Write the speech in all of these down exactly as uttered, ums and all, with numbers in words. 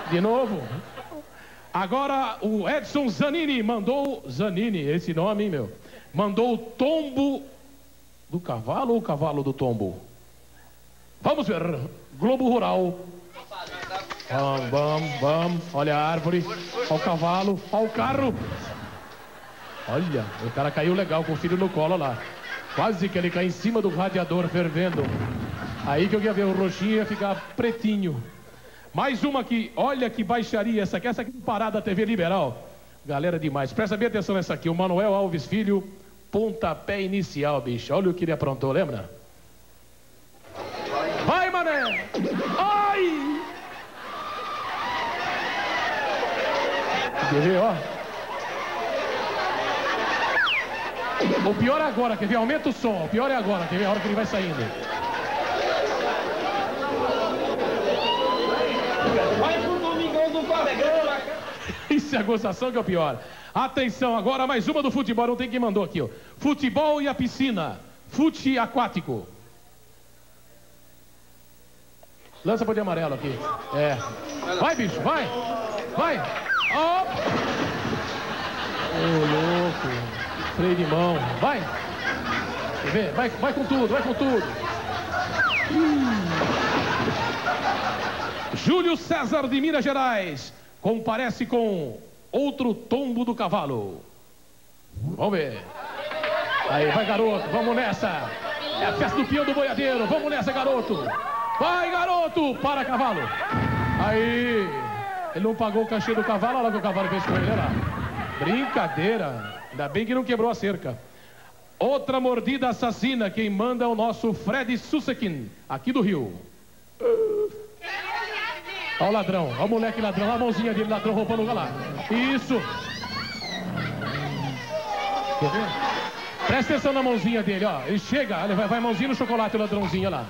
De novo. Agora o Edson Zanini mandou... Zanini, esse nome, hein, meu? Mandou o tombo do cavalo ou o cavalo do tombo? Vamos ver. Globo Rural. Vamos, vamos, vamos. Olha a árvore. Olha o cavalo. Olha o carro. Olha, o cara caiu legal com o filho no colo lá. Quase que ele cai em cima do radiador fervendo. Aí que eu ia ver o roxinho ia ficar pretinho. Mais uma aqui. Olha que baixaria essa aqui. Essa aqui é parada T V Liberal. Galera demais. Presta bem atenção nessa aqui. O Manuel Alves Filho. Pontapé inicial, bicho. Olha o que ele aprontou, lembra? Vai, mané! Ai! Quer ver, ó? O pior é agora, quer ver? Aumenta o som. O pior é agora, quer ver? A hora que ele vai saindo. Vai pro domingão do Colegão. Isso é a gozação que é o pior. Atenção, agora mais uma do futebol. Não tem quem mandou aqui, ó. Futebol e a piscina. Fute aquático. Lança para de amarelo aqui. É. Vai, bicho, vai. Vai. Ó. Ô, louco. Freio de mão. Vai. Quer ver? Vai, vai com tudo, vai com tudo. Hum. Júlio César de Minas Gerais comparece com outro tombo do cavalo. Vamos ver. Aí, vai, garoto. Vamos nessa. É a festa do peão do boiadeiro. Vamos nessa, garoto. Vai, garoto. Para, cavalo. Aí. Ele não pagou o cachê do cavalo. Olha lá o que o cavalo fez com ele. Olha lá. Brincadeira. Ainda bem que não quebrou a cerca. Outra mordida assassina. Quem manda é o nosso Fred Sussekin, aqui do Rio. Olha o ladrão, olha o moleque ladrão, olha a mãozinha dele, ladrão roubando o galá. Isso. Quer ver? Presta atenção na mãozinha dele, ó. Ele chega, ele vai, vai mãozinha no chocolate, o ladrãozinho, olha lá.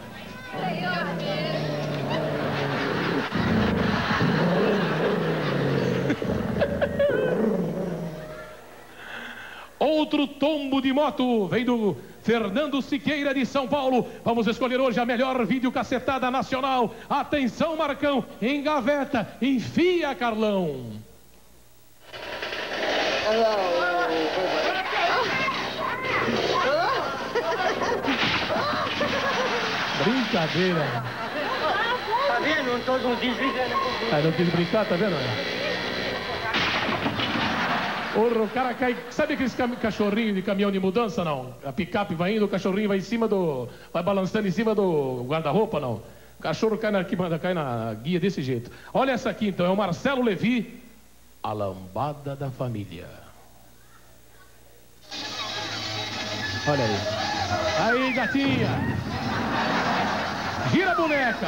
Outro tombo de moto vem do Fernando Siqueira de São Paulo. Vamos escolher hoje a melhor videocassetada nacional. Atenção, Marcão, engaveta, enfia, Carlão. Brincadeira. Tá vendo? Não tô não quis brincar. Ah, não quis brincar, tá vendo? O cara cai, sabe aqueles cachorrinhos de caminhão de mudança, não? A picape vai indo, o cachorrinho vai em cima do... vai balançando em cima do guarda-roupa, não? O cachorro cai na, cai na guia desse jeito. Olha essa aqui, então, é o Marcelo Levi, a lambada da família. Olha aí. Aí, gatinha. Gira a boneca.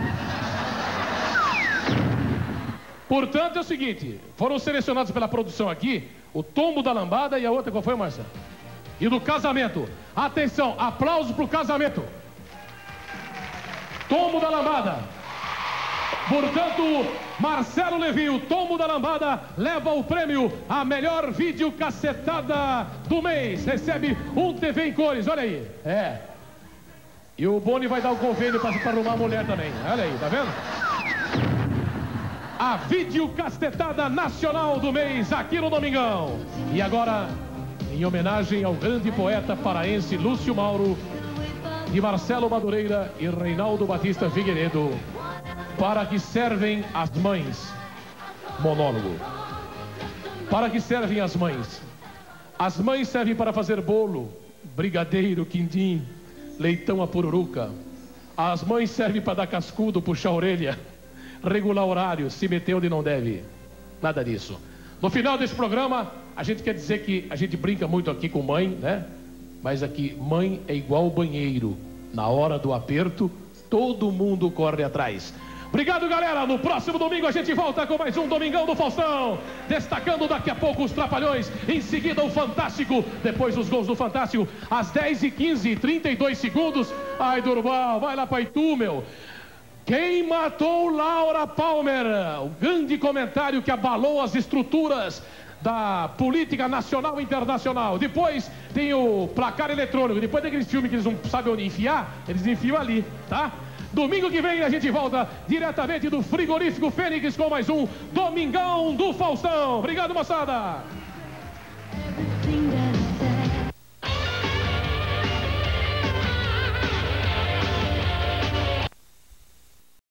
Portanto, é o seguinte, foram selecionados pela produção aqui, o tombo da lambada e a outra, qual foi, Marcelo? E do casamento. Atenção, aplausos pro casamento. Tombo da lambada. Portanto, Marcelo Levi, o tombo da lambada, leva o prêmio a melhor videocassetada do mês. Recebe um T V em cores, olha aí. É. E o Boni vai dar o convênio para arrumar a mulher também. Olha aí, tá vendo? A videocassetada nacional do mês aqui no Domingão. E agora, em homenagem ao grande poeta paraense Lúcio Mauro, de Marcelo Madureira e Reinaldo Batista Figueiredo, para que servem as mães. Monólogo. Para que servem as mães? As mães servem para fazer bolo, brigadeiro, quindim, leitão a pururuca. As mães servem para dar cascudo, puxar a orelha, regular horário, se meter onde não deve. Nada disso. No final desse programa, a gente quer dizer que a gente brinca muito aqui com mãe, né? Mas aqui, mãe é igual banheiro. Na hora do aperto, todo mundo corre atrás. Obrigado, galera. No próximo domingo a gente volta com mais um Domingão do Faustão. Destacando daqui a pouco os Trapalhões. Em seguida o Fantástico. Depois os gols do Fantástico. Às dez e quinze e trinta e dois segundos. Ai, Durval, vai lá pra Itu, meu. Quem matou Laura Palmer? O grande comentário que abalou as estruturas da política nacional e internacional. Depois tem o placar eletrônico. Depois daqueles filmes que eles não sabem onde enfiar, eles enfiam ali, tá? Domingo que vem a gente volta diretamente do Frigorífico Fênix com mais um Domingão do Faustão. Obrigado, moçada!